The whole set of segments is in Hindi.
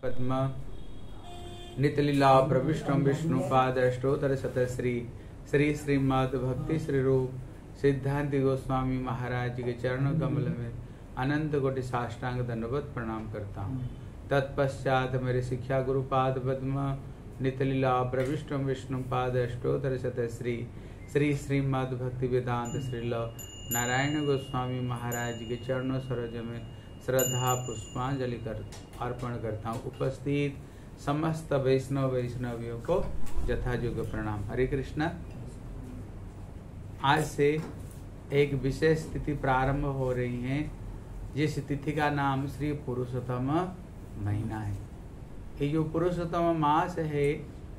पद्म नितलीला प्रविष्टम विष्णुपादष्टोत्तर शतश्री श्री श्रीमद् भक्ति श्री रूप सिद्धांत गोस्वामी महाराज के चरण कमल में अनंत कोटि साष्टांग दंडवत प्रणाम करता हूँ। तत्पश्चात मेरे शिक्षा गुरुपाद पद्म नितलीला प्रविष्टम विष्णुपादष्टोत्तर शतश्री श्री श्रीमद् भक्ति वेदांत श्रील नारायण गोस्वामी महाराज के चरणों सरोज में श्रद्धा पुष्पांजलि अर्पण करता हूँ। उपस्थित समस्त वैष्णवियों को यथायोग्य प्रणाम। हरे कृष्णा। आज से एक विशेष तिथि प्रारंभ हो रही है, जिस तिथि का नाम श्री पुरुषोत्तम महीना है। ये जो पुरुषोत्तम मास है,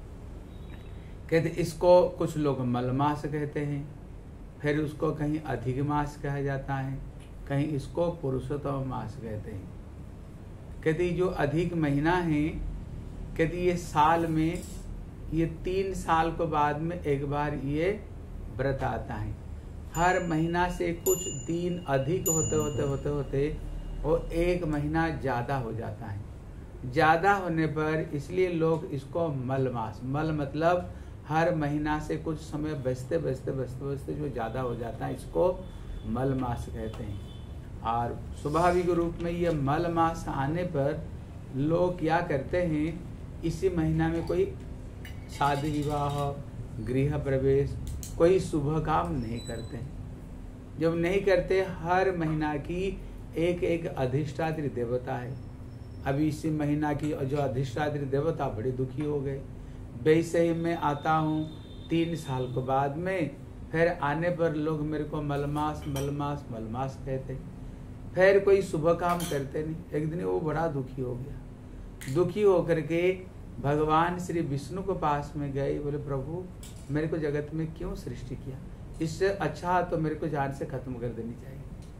कहते इसको कुछ लोग मल मास कहते हैं, फिर उसको कहीं अधिक मास कहा जाता है, कहीं इसको पुरुषोत्तम मास कहते हैं। कहते जो अधिक महीना है, कहते ये साल में ये 3 साल के बाद में एक बार ये व्रत आता है। हर महीना से कुछ दिन अधिक होते वो एक महीना ज्यादा हो जाता है। ज्यादा होने पर इसलिए लोग इसको मल मास, मल मतलब हर महीना से कुछ समय बचते जो ज्यादा हो जाता है, इसको मल मास कहते हैं। और स्वाभाविक रूप में ये मल मास आने पर लोग क्या करते हैं, इसी महीना में कोई शादी विवाह, गृह प्रवेश, कोई शुभ काम नहीं करते। जब नहीं करते, हर महीना की एक अधिष्ठात्री देवता है। अभी इसी महीना की जो अधिष्ठात्री देवता बड़े दुखी हो गए। वैसे ही मैं आता हूँ 3 साल के बाद में, फिर आने पर लोग मेरे को मलमास कहते, फिर कोई शुभ काम करते नहीं। एक दिन वो बड़ा दुखी हो गया। दुखी होकर के भगवान श्री विष्णु के पास में गए, बोले प्रभु मेरे को जगत में क्यों सृष्टि किया, इससे अच्छा तो मेरे को जान से खत्म कर देनी चाहिए।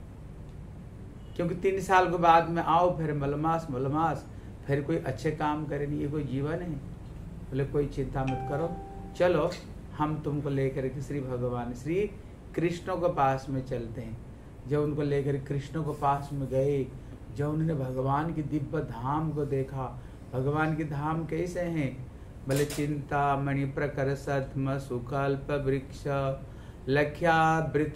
क्योंकि 3 साल के बाद में आओ फिर मलमास, फिर कोई अच्छे काम करे नहीं, ये कोई जीवन है। बोले कोई चिंता मत करो, चलो हम तुमको लेकर के श्री भगवान श्री कृष्ण के पास में चलते हैं। जब उनको लेकर कृष्ण के पास में गए, जब उन्होंने भगवान की दिव्य धाम को देखा, भगवान की धाम कैसे हैं, बोले चिंतामणि प्रकर सत्म सुकल्प वृक्ष लख्यावृत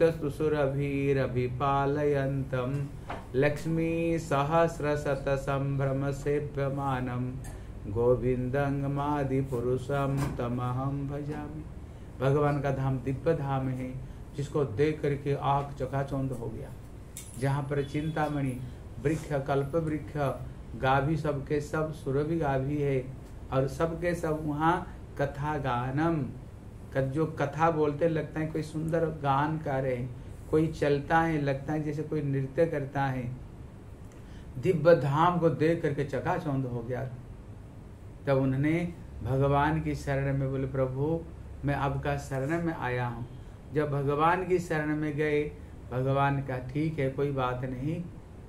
सुसुरभिरभिपालयन्तम लक्ष्मी सहस्र शत संभ्रम सेव्यमानम गोविंदंगमादि पुरुषम तमहम भजामि। भगवान का धाम दिव्य धाम है, जिसको देख करके आँख चकाचौंध हो गया। जहाँ पर चिंतामणि वृक्ष, कल्प वृक्ष, गाभी सबके सब सुरभि गाभी है, और सबके सब वहाँ कथा गानम, जो कथा बोलते लगता है कोई सुंदर गान कर रहे हैं, कोई चलता है लगता है जैसे कोई नृत्य करता है। दिव्य धाम को देख करके चकाचौंध हो गया। तब उन्होंने भगवान की शरण में बोले प्रभु मैं आपका शरण में आया हूँ। जब भगवान की शरण में गए, भगवान का ठीक है कोई बात नहीं,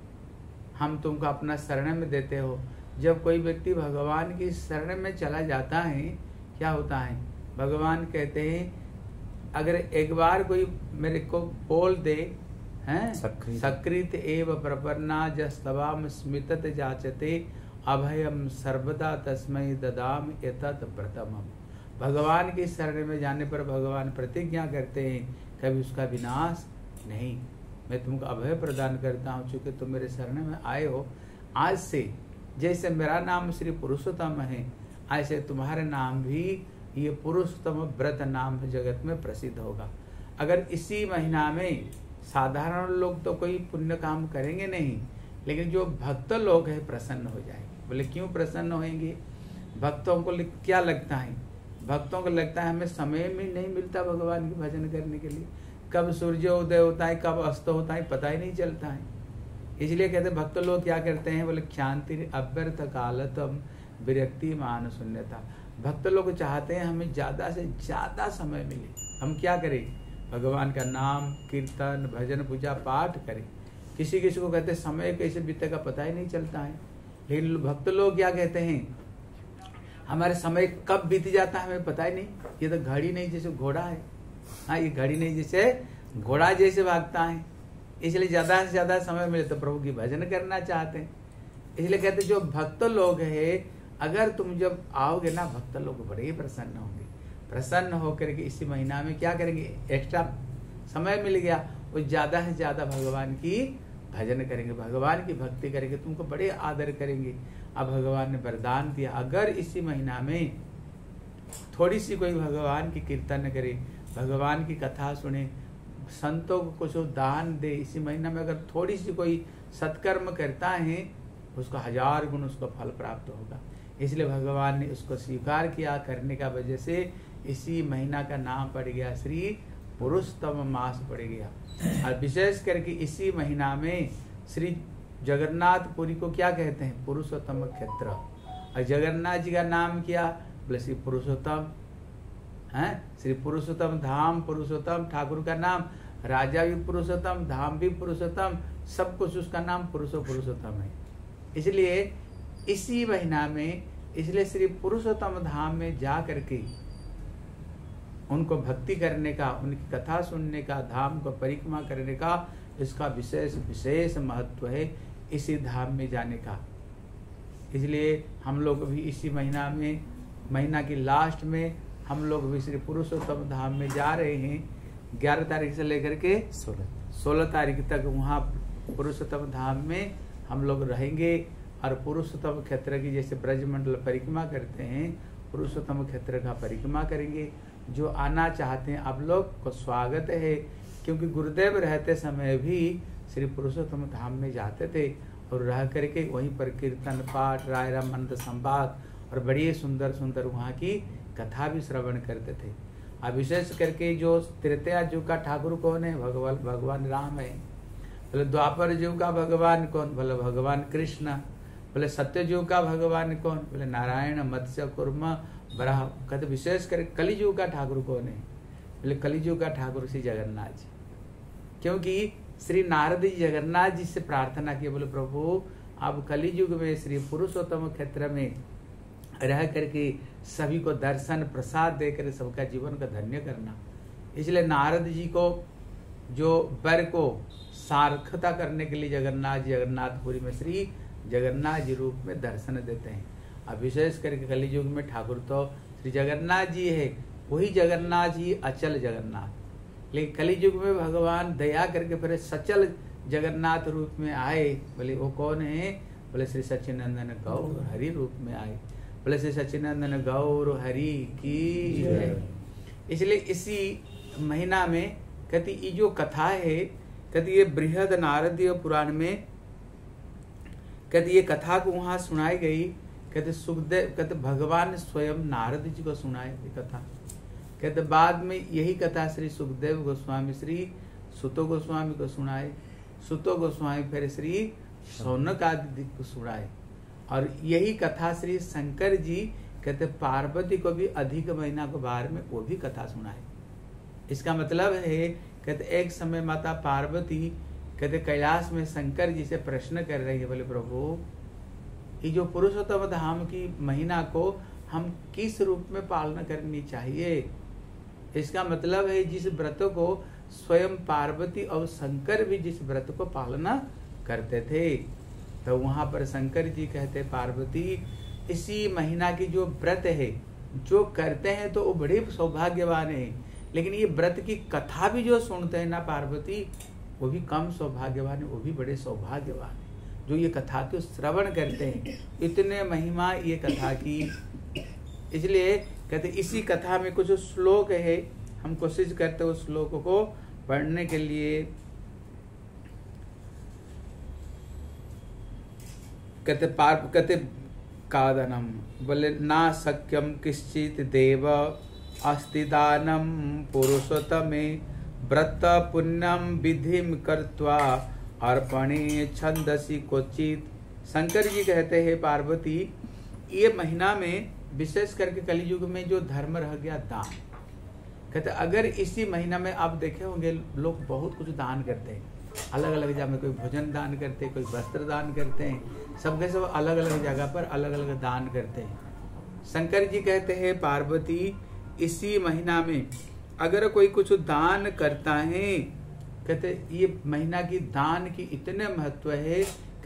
हम तुमको अपना शरण में देते हो। जब कोई व्यक्ति भगवान की शरण में चला जाता है, क्या होता है, भगवान कहते हैं अगर एक बार कोई मेरे को बोल दे हैं सकृत एव प्रपन्ना जस्तवाम स्मितत जाचते अभयम सर्वदा तस्मै ददाम एतत् प्रथमम। भगवान की शरण में जाने पर भगवान प्रतिज्ञा करते हैं कभी उसका विनाश नहीं, मैं तुमको अभय प्रदान करता हूँ। चूंकि तुम मेरे शरण में आए हो, आज से जैसे मेरा नाम श्री पुरुषोत्तम है, ऐसे तुम्हारे नाम भी ये पुरुषोत्तम व्रत नाम जगत में प्रसिद्ध होगा। अगर इसी महीना में साधारण लोग तो कोई पुण्य काम करेंगे नहीं, लेकिन जो भक्त लोग हैं प्रसन्न हो जाएंगे। बोले क्यों प्रसन्न होंगे? भक्तों को क्या लगता है, भक्तों को लगता है हमें समय में नहीं मिलता भगवान की भजन करने के लिए। कब सूर्योदय होता है, कब अस्त होता है, पता ही नहीं चलता है। इसलिए कहते भक्त लोग क्या करते हैं, बोले क्षांति अव्यर्थ कालतम विरक्ति मान शून्यता। भक्त लोग चाहते हैं हमें ज्यादा से ज्यादा समय मिले, हम क्या करें, भगवान का नाम कीर्तन भजन पूजा पाठ करें। किसी किसी को कहते समय कैसे बीतेगा पता ही नहीं चलता है। लेकिन भक्त लोग क्या कहते हैं, हमारे समय कब बीत जाता है हमें पता ही नहीं। ये तो घड़ी नहीं जैसे घोड़ा है, हाँ ये घड़ी नहीं जैसे घोड़ा जैसे भागता है। इसलिए ज्यादा से ज्यादा समय मिले तो प्रभु की भजन करना चाहते हैं। इसलिए कहते जो भक्त लोग है, अगर तुम जब आओगे ना, भक्त लोग बड़े ही प्रसन्न होंगे। प्रसन्न होकर के इसी महीना में क्या करेंगे, एक्स्ट्रा समय मिल गया, वो ज्यादा से ज्यादा भगवान की भजन करेंगे, भगवान की भक्ति करेंगे, तुमको बड़े आदर करेंगे। अब भगवान ने वरदान दिया, अगर इसी महीना में थोड़ी सी कोई भगवान की कीर्तन करे, भगवान की कथा सुने, संतों को कुछ दान दे, इसी महीना में अगर थोड़ी सी कोई सत्कर्म करता है, उसको 1000 गुण उसको फल प्राप्त होगा। इसलिए भगवान ने उसको स्वीकार किया, करने का वजह से इसी महीना का नाम पड़ गया श्री पुरुषोत्तम मास पड़ गया। और विशेष करके इसी महीना में श्री जगन्नाथपुरी को क्या कहते हैं, पुरुषोत्तम क्षेत्र। और जगन्नाथ जी का नाम क्या, बोले श्री पुरुषोत्तम है, श्री पुरुषोत्तम धाम, पुरुषोत्तम ठाकुर का नाम, राजा भी पुरुषोत्तम, धाम भी पुरुषोत्तम, सब कुछ उसका नाम पुरुषोत्तम है। इसलिए इसी महीना में, इसलिए श्री पुरुषोत्तम धाम में जा करके उनको भक्ति करने का, उनकी कथा सुनने का, धाम को परिक्रमा करने का, इसका विशेष महत्व है इसी धाम में जाने का। इसलिए हम लोग भी इसी महीना में, महीना की लास्ट में हम लोग भी श्री पुरुषोत्तम धाम में जा रहे हैं। 11 तारीख से लेकर के 16 तारीख तक वहाँ पुरुषोत्तम धाम में हम लोग रहेंगे। और पुरुषोत्तम क्षेत्र की जैसे ब्रजमंडल परिक्रमा करते हैं, पुरुषोत्तम क्षेत्र का परिक्रमा करेंगे। जो आना चाहते हैं आप लोग को स्वागत है, क्योंकि गुरुदेव रहते समय भी श्री पुरुषोत्तम धाम में जाते थे और रह करके वहीं पर कीर्तन पाठ, राय रामानंद संवाद और बड़ी सुंदर सुंदर वहाँ की कथा भी श्रवण करते थे। अब विशेष करके जो त्रेता युग का ठाकुर कौन है, भगवान राम है। बोले द्वापर युग का भगवान कौन, बोले भगवान कृष्ण। बोले सत्य युग का भगवान कौन, बोले नारायण मत्स्य कुर्म बराह। कहते विशेष कर कलियुग का ठाकुर कौन है, बोले कलियुग का ठाकुर श्री जगन्नाथ जी। क्योंकि श्री नारद जी जगन्नाथ जी से प्रार्थना किए, बोले प्रभु आप कलियुग में श्री पुरुषोत्तम क्षेत्र में रह करके सभी को दर्शन प्रसाद देकर सबका जीवन का धन्य करना। इसलिए नारद जी को जो वर को सार्थकता करने के लिए जगन्नाथपुरी में श्री जगन्नाथ जी रूप में दर्शन देते हैं। अब विशेष करके कलियुग में ठाकुर तो श्री जगन्नाथ जी है, वही जगन्नाथ जी अचल जगन्नाथ। लेकिन कलियुग में भगवान दया करके फिर सचल जगन्नाथ रूप में आए। बोले वो कौन है, बोले श्री सच्चिदानंद गौर हरि रूप में आए। बोले श्री सच्चिदानंद गौर हरि की है। इसलिए इसी महीना में कहती ये जो कथा है, कहती ये बृहद नारदीय पुराण में कहते ये कथा को वहां सुनाई गई। कहते सुखदेव, कहते भगवान स्वयं नारद जी को सुनाए ये कथा। कहते बाद में यही कथा श्री सुखदेव गोस्वामी श्री सुतो गोस्वामी को सुनाए, सुतो गोस्वामी फिर श्री शौनक आदि को सुनाए। और यही कथा श्री शंकर जी कहते पार्वती को भी अधिक महीना के बारे में वो भी कथा सुनाए। इसका मतलब है कहते एक समय माता पार्वती कहते कैलाश में शंकर जी से प्रश्न कर रही है, बोले प्रभु ये जो पुरुषोत्तम धाम की महीना को हम किस रूप में पालना करनी चाहिए। इसका मतलब है जिस व्रत को स्वयं पार्वती और शंकर भी जिस व्रत को पालना करते थे, तो वहां पर शंकर जी कहते पार्वती इसी महीना की जो व्रत है जो करते हैं तो वो बड़े सौभाग्यवान है, लेकिन ये व्रत की कथा भी जो सुनते हैं ना पार्वती, वो भी कम सौभाग्यवान है, वो भी बड़े सौभाग्यवान है जो ये कथा को श्रवण करते हैं। इतने महिमा ये कथा की। इसलिए कहते इसी कथा में कुछ श्लोक है, हम कोशिश करते उस श्लोक को पढ़ने के लिए। कहते कादनम, बोले ना शक्यम किश्चित देव अस्ति दानम पुरुषोत्तमे व्रत पुण्यम विधिम कर्त्वा अर्पणे छंदसी क्वचित। शंकर जी कहते हैं पार्वती ये महीना में विशेष करके कलियुग में जो धर्म रह गया दान। कहते अगर इसी महीना में आप देखे होंगे लोग बहुत कुछ दान करते हैं, अलग अलग जगह में कोई भोजन दान करते हैं, कोई वस्त्र दान करते हैं, सबके सब अलग अलग जगह पर अलग अलग दान करते हैं। शंकर जी कहते हैं पार्वती इसी महीना में अगर कोई कुछ दान करता है, कहते ये महीना की दान की इतने महत्व है,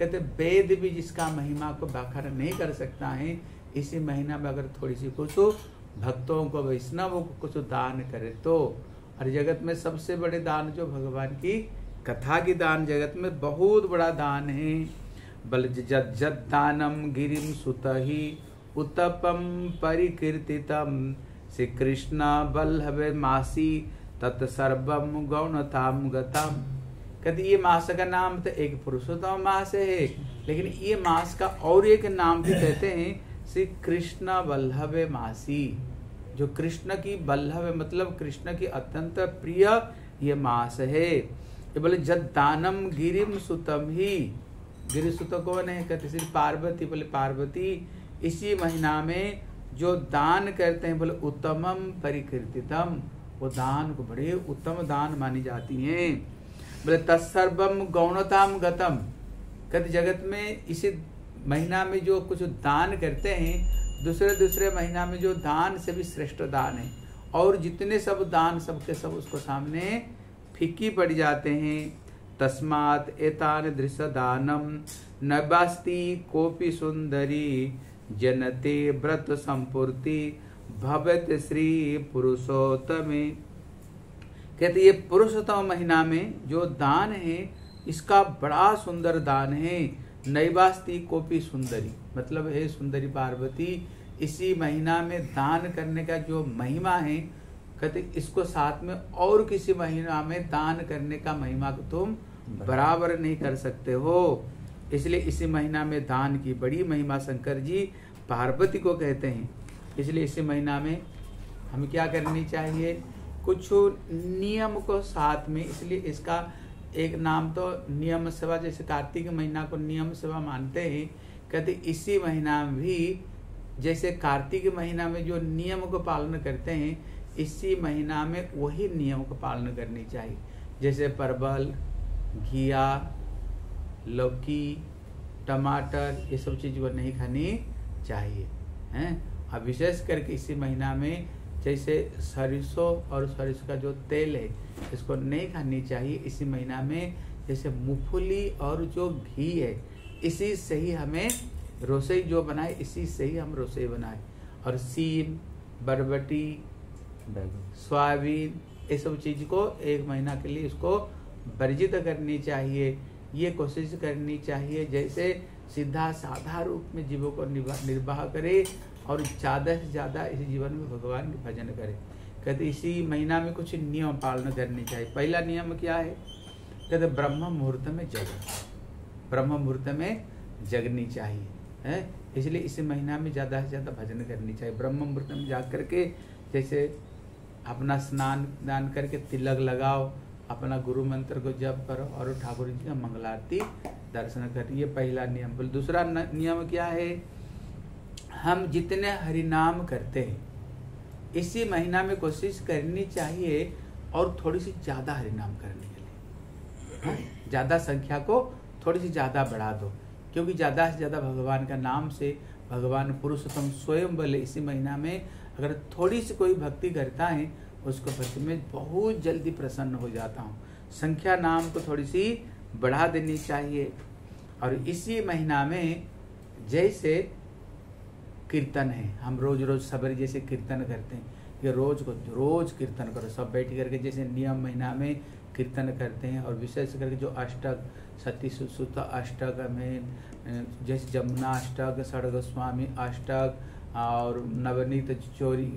कहते वेद भी जिसका महिमा को व्याख्या नहीं कर सकता है, इसी महीना में अगर थोड़ी सी कुछ भक्तों को, वैष्णवों को कुछ दान करे तो। और जगत में सबसे बड़े दान जो भगवान की कथा की दान जगत में बहुत बड़ा दान है। बल जद दानम गिरिम सुतहि उत्तपम परिकीर्तितम श्री कृष्ण बल्लभ मासी तत्सर्वम गौणताम गतम। कहते ये मास का नाम तो एक पुरुषोत्तम मास है, लेकिन ये मास का और एक नाम भी कहते हैं श्री कृष्ण वल्लभ मासी, जो कृष्ण की वल्लभ मतलब कृष्ण की अत्यंत प्रिय ये मास है। ये बोले जद दानम गिरिम सुतम ही, गिरि सुत कौन है? कहते श्री पार्वती। बोले पार्वती इसी महीना में जो दान करते हैं, बोले उत्तमम परिकीर्तितम, वो दान को बड़े उत्तम दान मानी जाती हैं। बोले तत्सर्वम गौणताम गतम, कहते जगत में इसी महीना में जो कुछ दान करते हैं, दूसरे महीना में जो दान से भी श्रेष्ठ दान है, और जितने सब दान सबके सब उसको सामने फीकी पड़ जाते हैं। तस्मात् एतान दृश्य दानम नबास्ति कोपि सुंदरी जनते व्रत संपूर्ति भवत श्री पुरुषोत्तमे। कहते ये पुरुषोत्तम महीना में जो दान है, इसका बड़ा सुंदर दान है। नैवास्ति कोपि सुंदरी, मतलब है सुंदरी पार्वती, इसी महीना में दान करने का जो महिमा है, कहते इसको साथ में और किसी महीना में दान करने का महिमा को तुम बराबर नहीं कर सकते हो। इसलिए इसी महीना में दान की बड़ी महिमा शंकर जी पार्वती को कहते हैं। इसलिए इसी महीना में हमें क्या करनी चाहिए? कुछ नियम को साथ में, इसलिए इसका एक नाम तो नियम सेवा, जैसे कार्तिक महीना को नियम सेवा मानते हैं, कहते इसी महीना में भी जैसे कार्तिक महीना में जो नियम को पालन करते हैं, इसी महीना में वही नियम को पालन करनी चाहिए। जैसे परवल, घिया, लौकी, टमाटर, ये सब चीज को नहीं खानी चाहिए हैं। अब विशेष करके इसी महीना में जैसे सरसों और सरसों का जो तेल है, इसको नहीं खानी चाहिए इसी महीना में। जैसे मूंगफली और जो घी है, इसी से ही हमें रसोई जो बनाए, इसी से ही हम रसोई बनाए। और सीम, बरबटी, सोयाबीन, ये सब चीज को एक महीना के लिए इसको वर्जित करनी चाहिए। ये कोशिश करनी चाहिए जैसे सीधा साधा रूप में जीवों को निर्वाह करे और ज्यादा से ज्यादा इस जीवन में भगवान के भजन करे। कहते इसी महीना में कुछ नियम पालन करनी चाहिए। पहला नियम क्या है? कहते ब्रह्म मुहूर्त में जगना, ब्रह्म मुहूर्त में जगनी चाहिए है। इसलिए इसी महीना में ज्यादा से ज्यादा भजन करनी चाहिए। ब्रह्म मुहूर्त में जाग करके जैसे अपना स्नान दान करके तिलक लगाओ, अपना गुरु मंत्र को जप करो और ठाकुर जी का मंगलारती दर्शन करो। ये पहला नियम। बोल दूसरा नियम क्या है? हम जितने हरिनाम करते हैं, इसी महीना में कोशिश करनी चाहिए और थोड़ी सी ज्यादा हरिनाम करने के लिए, ज्यादा संख्या को थोड़ी सी ज्यादा बढ़ा दो, क्योंकि ज्यादा से ज्यादा भगवान का नाम से भगवान पुरुषोत्तम स्वयं बोले इसी महीना में अगर थोड़ी सी कोई भक्ति करता है, उसको प्रति में बहुत जल्दी प्रसन्न हो जाता हूँ। संख्या नाम को थोड़ी सी बढ़ा देनी चाहिए। और इसी महीना में जैसे कीर्तन है, हम रोज रोज सवेरे जैसे कीर्तन करते हैं, ये रोज कीर्तन करो सब बैठ करके, जैसे नियम महीना में कीर्तन करते हैं। और विशेष करके जो अष्टक, सती सुत अष्टक में जैसे जमुना अष्टक, षडगोस्वामी अष्टक और नवनीत चोरी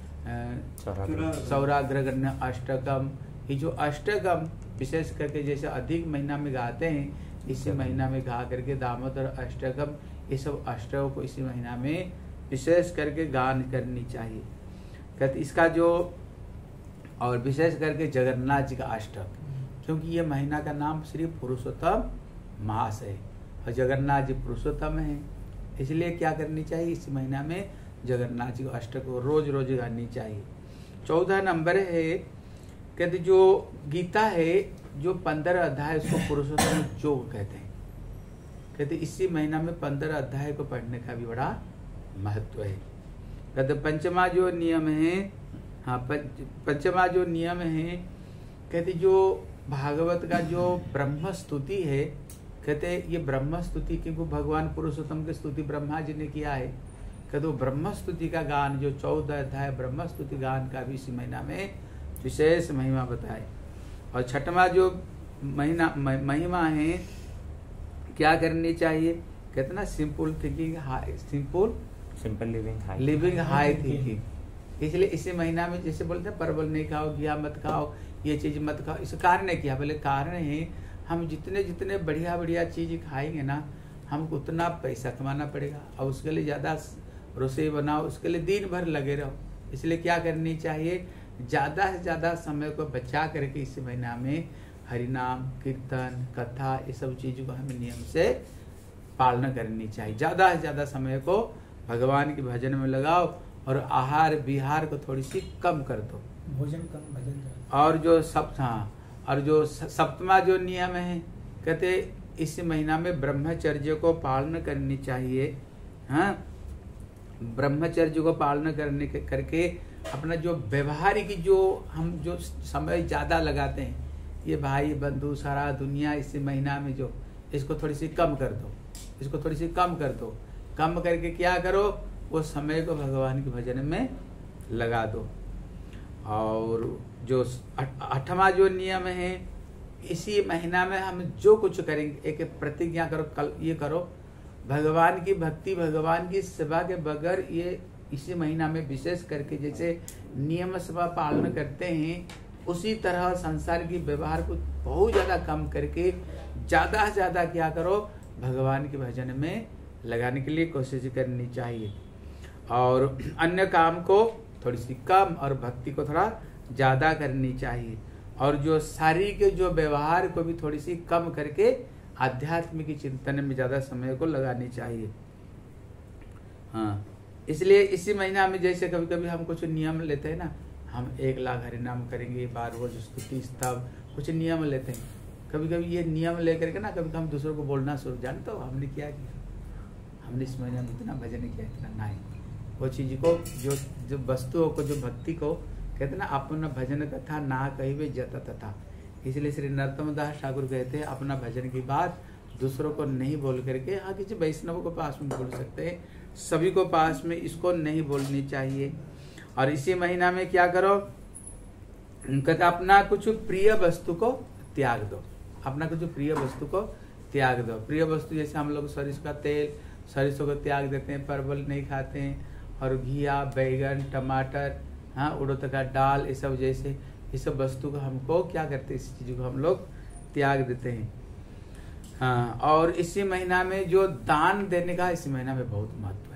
सौराग्रगण्य अष्टकम, ये जो अष्टकम विशेष करके जैसे अधिक महीना में गाते हैं, इसी महीना में गा करके दामोदर अष्टकम, ये सब अष्टकों को इसी महीना में विशेष करके गान करनी चाहिए। कहते इसका जो और विशेष करके जगन्नाथ जी का अष्टक, क्योंकि ये महीना का नाम श्री पुरुषोत्तम मास है और जगन्नाथ जी पुरुषोत्तम है, इसलिए क्या करनी चाहिए? इस महीना में जगन्नाथ जी को अष्टक को रोज रोज गानी चाहिए। 14 नंबर है, कहते जो गीता है जो 15 अध्याय, उसको पुरुषोत्तम योग कहते हैं। कहते इसी महीना में 15 अध्याय को पढ़ने का भी बड़ा महत्व है। कहते पंचमा जो नियम है, हाँ पंचमा जो नियम है, कहते जो भागवत का जो ब्रह्म स्तुति है, कहते ये ब्रह्म स्तुति, क्योंकि भगवान पुरुषोत्तम की स्तुति ब्रह्मा जी ने किया है। कहते वो ब्रह्म स्तुति का गान, जो 14 अध्याय ब्रह्म स्तुति गान का भी इसी महीना में विशेष महिमा बताए। और छठवां जो महिमा है, क्या करनी चाहिए? कहते ना simple thinking high, simple living high thinking. इसलिए इसी महीना में जैसे बोलते हैं परवल नहीं खाओ, घिया मत खाओ, ये चीज मत खाओ, इस कारण ने किया। बोले कारण है हम जितने जितने बढ़िया बढ़िया चीज खाएंगे ना, हमको उतना पैसा कमाना पड़ेगा, और उसके लिए ज्यादा रसोई बनाओ, उसके लिए दिन भर लगे रहो। इसलिए क्या करनी चाहिए? ज्यादा से ज्यादा समय को बचा करके इस महीना में हरिनाम, कीर्तन, कथा, ये सब चीजों को हमें नियम से पालना करनी चाहिए। ज्यादा से ज्यादा समय को भगवान के भजन में लगाओ, और आहार विहार को थोड़ी सी कम कर दो, भोजन कम भजन। और जो सप्तमा जो नियम है, कहते इस महीना में ब्रह्मचर्य को पालन करनी चाहिए। हाँ, ब्रह्मचर्य को पालन करके अपना जो व्यवहारिक जो हम जो समय ज्यादा लगाते हैं, ये भाई बंधु सारा दुनिया इस महीना में जो, इसको थोड़ी सी कम कर दो, इसको थोड़ी सी कम कर दो। कम करके क्या करो? वो समय को भगवान के भजन में लगा दो। और जो 8वां जो नियम है, इसी महीना में हम जो कुछ करेंगे, एक प्रतिज्ञा करो, कल ये करो, भगवान की भक्ति, भगवान की सेवा के बगैर, ये इसी महीना में विशेष करके जैसे नियम सेवा पालन करते हैं, उसी तरह संसार की व्यवहार को बहुत ज्यादा कम करके ज्यादा से ज्यादा क्या करो? भगवान के भजन में लगाने के लिए कोशिश करनी चाहिए। और अन्य काम को थोड़ी सी कम, और भक्ति को थोड़ा ज्यादा करनी चाहिए। और जो शारीरिक जो व्यवहार को भी थोड़ी सी कम करके आध्यात्मिक चिंतन में ज्यादा समय को लगानी चाहिए। हाँ, इसलिए इसी महीना में जैसे कभी कभी हम कुछ नियम लेते हैं ना, हम 1 लाख हरिनाम करेंगे, 12 रोज स्तुति स्तव, कुछ नियम लेते हैं। कभी कभी ये नियम लेकर के ना, कभी हम दूसरों को बोलना शुरू, जानते हो हमने क्या किया, हमने इस महीने में इतना भजन किया, इतना नहीं। वो चीज को जो वस्तुओं को, जो भक्ति को कहते ना, अपना भजन कथा ना कहिबे जता तथा। इसलिए श्री नरोत्तम दास ठाकुर कहते हैं, अपना भजन की बात दूसरों को नहीं बोल करके, हाँ किसी वैष्णव को पास में बोल सकते हैं, सभी को पास में इसको नहीं बोलनी चाहिए। और इसी महीना में क्या करो? कहते अपना कुछ प्रिय वस्तु को त्याग दो, अपना कुछ प्रिय वस्तु को त्याग दो। प्रिय वस्तु जैसे हम लोग सरसों का तेल, सरसों को त्याग देते हैं, परवल नहीं खाते हैं, और घिया, बैगन, टमाटर, हाँ, उड़द का दाल, ये सब जैसे ये सब वस्तु को हमको क्या करते हैं? इस चीज को हम लोग त्याग देते हैं। हाँ, और इसी महीना में जो दान देने का इसी महीना में बहुत महत्व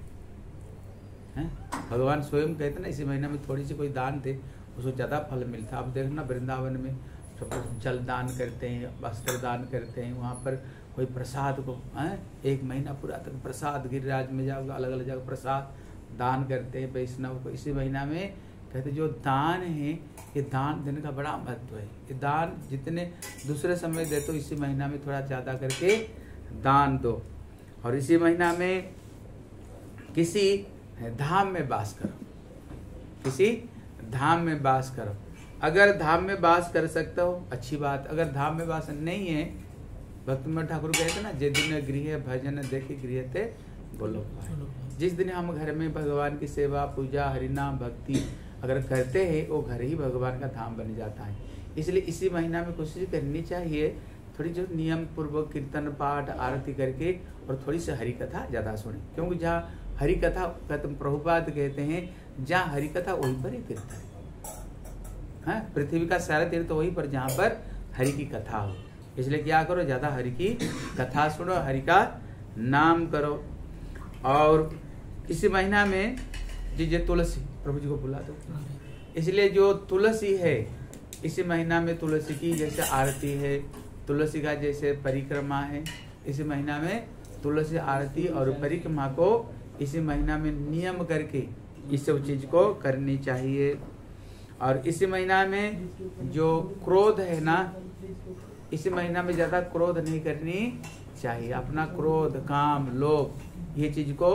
है। भगवान स्वयं कहते ना, इसी महीना में थोड़ी सी कोई दान दे, उसको ज्यादा फल मिलता है। आप देखना वृंदावन में सब जल दान करते हैं, वस्त्र दान करते हैं, वहाँ पर कोई प्रसाद को 1 महीना पूरा तक प्रसाद, गिरिराज में जाओगे अलग अलग जगह प्रसाद दान करते हैं वैष्णव को। इसी महीना में कहते जो दान है, ये दान देने का बड़ा महत्व है। ये दान जितने दूसरे समय दे, तो इसी महीना में थोड़ा ज्यादा करके दान दो। और इसी महीना में किसी धाम में वास करो, किसी धाम में वास करो। अगर धाम में वास कर सकते हो अच्छी बात, अगर धाम में वास नहीं है, भक्तिमोहन ठाकुर कहते ना, जे दिन गृह भजन देखे गृह थे बोलो। जिस दिन हम घर में भगवान की सेवा, पूजा, हरिनाम, भक्ति अगर करते हैं, वो घर ही भगवान का धाम बन जाता है। इसलिए इसी महीना में कोशिश करनी चाहिए, थोड़ी जो नियम पूर्वक कीर्तन पाठ आरती करके, और थोड़ी सी हरि कथा ज्यादा सुने। क्योंकि जहाँ हरि कथा, प्रभुपाद कहते हैं, जहाँ हरि कथा वहीं पर ही तीर्थ है। हाँ, पृथ्वी का सारा तीर्थ वहीं पर जहाँ पर हरि की कथा हो। इसलिए क्या करो? ज्यादा हरि की कथा सुनो, हरि का नाम करो। और इसी महीना में जी तुलसी, प्रभु जी को बुला दो। इसलिए जो तुलसी है, इसी महीना में तुलसी की जैसे आरती है, तुलसी का जैसे परिक्रमा है, इसी महीना में तुलसी आरती और परिक्रमा को इसी महीना में नियम करके इस सब चीज को करनी चाहिए। और इसी महीना में जो क्रोध है ना, इसी महीना में ज्यादा क्रोध नहीं करनी चाहिए। अपना क्रोध, काम, लोभ, ये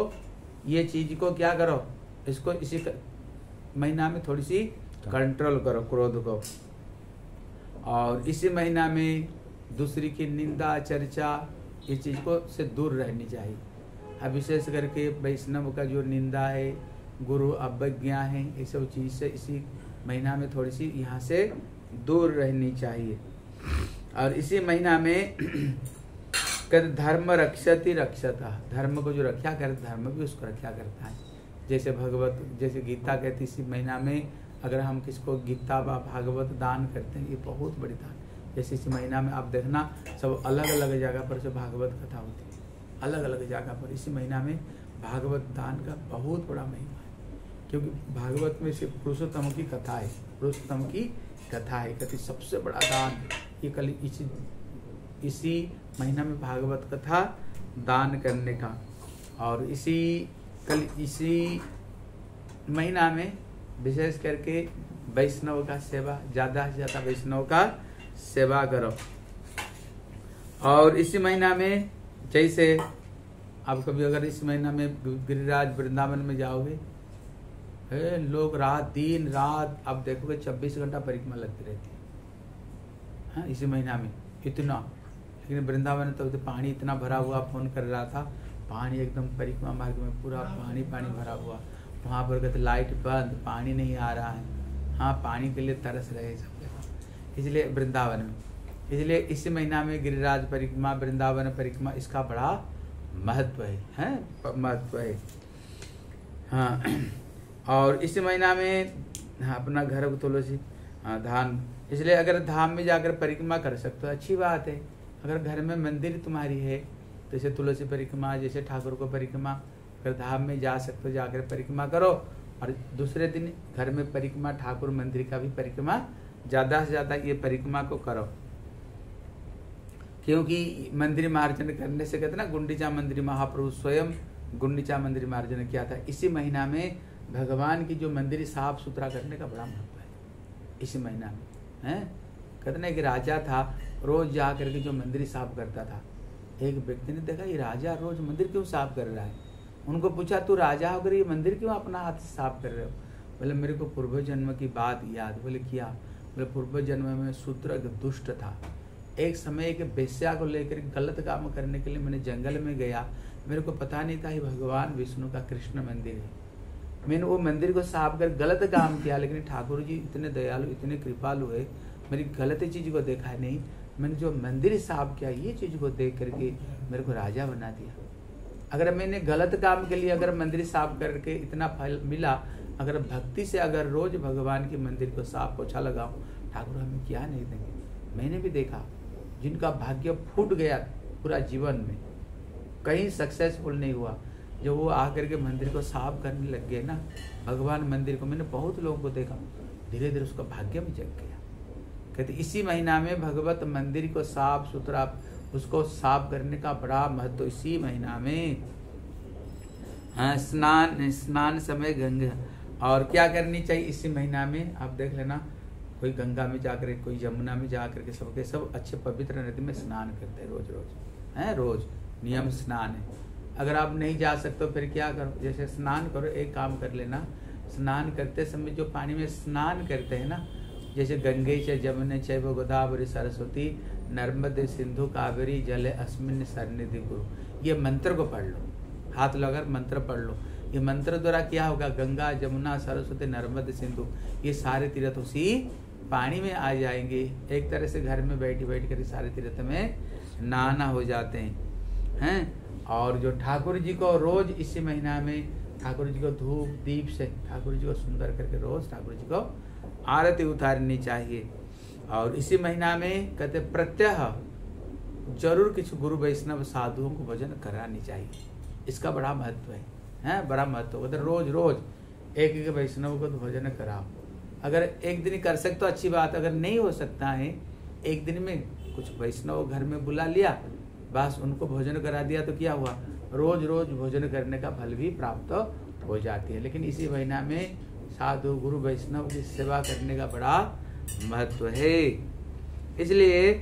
चीज को क्या करो? इसको इसी महीना में थोड़ी सी कंट्रोल करो, क्रोध को। और इसी महीना में दूसरी की निंदा चर्चा ये चीज़ को से दूर रहनी चाहिए। अब विशेष करके वैष्णव का जो निंदा है, गुरु अवज्ञा है, ये सब चीज़ से इसी महीना में थोड़ी सी यहाँ से दूर रहनी चाहिए। और इसी महीना में धर्म रक्षति रक्षता, धर्म को जो रक्षा करे धर्म भी उसको रक्षा करता है। जैसे भगवत, जैसे गीता कहती इसी महीना में अगर हम किसको गीता व भागवत दान करते हैं, ये बहुत बड़ी दान। जैसे इसी महीना में आप देखना सब अलग अलग जगह पर से भागवत कथा होती है, अलग अलग जगह पर। इसी महीना में भागवत दान का बहुत बड़ा महिमा है, क्योंकि भागवत में सिर्फ पुरुषोत्तम की कथा है, पुरुषोत्तम की कथा है। कहती सबसे बड़ा दान ये कल इसी महीना में भागवत कथा दान करने का। और इसी महीना में विशेष करके वैष्णव का सेवा, ज़्यादा से ज़्यादा वैष्णव का सेवा करो। और इसी महीना में जैसे आप कभी अगर इस महीना में गिरिराज वृंदावन में जाओगे, लोग रात दिन रात आप देखोगे 24 घंटा परिक्रमा लगती रहती है, हाँ, इसी महीना में इतना। लेकिन वृंदावन तो पानी इतना भरा हुआ, फोन कर रहा था, पानी एकदम परिक्रमा मार्ग में पूरा पानी भरा हुआ। वहाँ पर कहते लाइट बंद, पानी नहीं आ रहा है, हाँ, पानी के लिए तरस रहे सब जगह, इसलिए वृंदावन में। इसलिए इसी महीना में गिरिराज परिक्रमा, वृंदावन परिक्रमा, इसका बड़ा महत्व है, महत्व है, हाँ। और इसी महीना में हाँ, अपना घर को तुलसी धाम, इसलिए अगर धाम में जाकर परिक्रमा कर सकते हो अच्छी बात है। अगर घर में मंदिर तुम्हारी है, जैसे तुलसी परिक्रमा, जैसे ठाकुर को परिक्रमा, अगर धाम में जा सकते हो जाकर परिक्रमा करो। और दूसरे दिन घर में परिक्रमा, ठाकुर मंदिर का भी परिक्रमा ज़्यादा से ज़्यादा ये परिक्रमा को करो, क्योंकि मंदिर मार्जन करने से कहते ना, गुंडीचा मंदिर महाप्रभु स्वयं गुंडीचा मंदिर मार्जन किया था। इसी महीना में भगवान की जो मंदिर साफ सुथरा करने का बड़ा महत्व है इसी महीना में, है। कहते ना कि राजा था, रोज जा करके जो मंदिर साफ करता था। एक व्यक्ति ने देखा ये राजा रोज मंदिर क्यों साफ कर रहा है, उनको पूछा तू राजा होकर ये मंदिर क्यों अपना हाथ से साफ कर रहे हो? बोले मेरे को पूर्व जन्म की बात याद। बोले क्या? बोले पूर्व जन्म में शूद्र दुष्ट था, एक समय एक वेश्या को लेकर गलत काम करने के लिए मैंने जंगल में गया, मेरे को पता नहीं था ये भगवान विष्णु का कृष्ण मंदिर है। मैंने वो मंदिर को साफ कर गलत काम किया, लेकिन ठाकुर जी इतने दयालु, इतने कृपालु है, मेरी गलत चीज को देखा नहीं, मैंने जो मंदिर साफ किया ये चीज को देख करके मेरे को राजा बना दिया। अगर मैंने गलत काम के लिए अगर मंदिर साफ करके इतना फल मिला, अगर भक्ति से अगर रोज भगवान के मंदिर को साफ पोछा लगाऊं, ठाकुर हमें क्या नहीं देंगे। मैंने भी देखा जिनका भाग्य फूट गया पूरा जीवन में, कहीं सक्सेसफुल नहीं हुआ, जो वो आकर के मंदिर को साफ करने लग गए ना, भगवान मंदिर को, मैंने बहुत लोगों को देखा, धीरे धीरे उसका भाग्य में जग गया। कहते इसी महीना में भगवत मंदिर को साफ सुथरा, उसको साफ करने का बड़ा महत्व इसी महीना में। हाँ, स्नान समय गंगा। और क्या करनी चाहिए इसी महीना में, आप देख लेना, कोई गंगा में जाकर, कोई यमुना में जाकर के सबके सब अच्छे पवित्र नदी में स्नान करते हैं रोज रोज, है, रोज नियम स्नान है। अगर आप नहीं जा सकते तो फिर क्या करो, जैसे स्नान करो, एक काम कर लेना, स्नान करते समय जो पानी में स्नान करते हैं ना, जैसे गंगे च जमुने चैव गोदावरी सरस्वती नर्मदे सिंधु कावेरी जले अस्मिन् सन्निधि गुरु, ये मंत्र को पढ़ लो, हाथ लगाकर मंत्र पढ़ लो। ये मंत्र द्वारा क्या होगा, गंगा जमुना सरस्वती नर्मदे सिंधु ये सारे तीर्थ उसी पानी में आ जाएंगे। एक तरह से घर में बैठ कर सारे तीर्थ में नहाना हो जाते हैं। और जो ठाकुर जी को रोज इसी महीना में ठाकुर जी को धूप दीप से ठाकुर जी को सुंदर करके रोज ठाकुर जी को आरती उतारनी चाहिए। और इसी महीना में कहते प्रत्यह जरूर किसी गुरु वैष्णव साधुओं को भजन करानी चाहिए, इसका बड़ा महत्व है, बड़ा महत्व। अगर रोज रोज एक एक वैष्णव को तो भजन कराओ। अगर एक दिन कर सकते तो अच्छी बात, अगर नहीं हो सकता है एक दिन में कुछ वैष्णव घर में बुला लिया, बस उनको भोजन करा दिया, तो क्या हुआ, रोज रोज भोजन करने का फल भी प्राप्त हो जाती है। लेकिन इसी महीना में साधु गुरु वैष्णव की सेवा करने का बड़ा महत्व है। इसलिए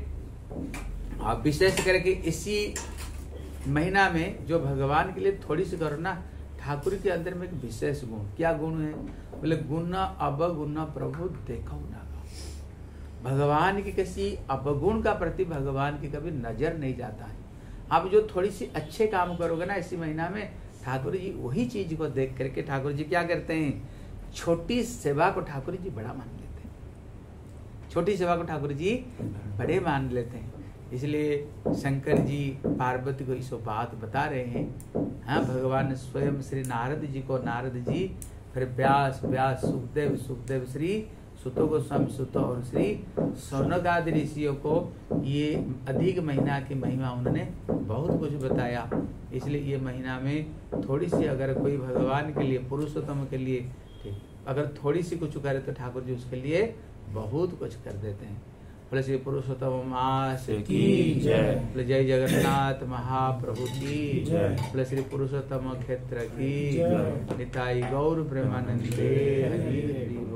आप विशेष करके इसी महीना में जो भगवान के लिए थोड़ी सी करो ना, ठाकुर के अंदर में एक विशेष गुण, क्या गुण है, बोले गुण अब गुण प्रभु देखो ना। भगवान की किसी अवगुण का प्रति भगवान की कभी नजर नहीं जाता है। आप जो थोड़ी सी अच्छे काम करोगे ना इसी महीना में, ठाकुर जी वही चीज को देख करके ठाकुर जी क्या करते हैं, छोटी सेवा को ठाकुर जी बड़ा मान लेते हैं। छोटी सेवा को ठाकुर जी बड़े मान लेते हैं। इसलिए शंकर जी पार्वती को इस बात बता रहे हैं। हाँ, भगवान स्वयं श्री नारद जी को, नारद जी फिर व्यास, व्यास सुखदेव, सुखदेव श्री सुतो गोस्वामी सुतो और श्री सौनक आदि ऋषियों को ये अधिक महीना की महिमा उन्होंने बहुत कुछ बताया। इसलिए ये महीना में थोड़ी सी अगर कोई भगवान के लिए, पुरुषोत्तम के लिए ठीक अगर थोड़ी सी कुछ करे तो ठाकुर जी उसके लिए बहुत कुछ कर देते हैं। बोले श्री पुरुषोत्तम मास की जय, बोले जय जगन्नाथ महाप्रभु की जय, बोले श्री पुरुषोत्तम क्षेत्र की जय, निताई गौर प्रेमानंदे हरि हरि।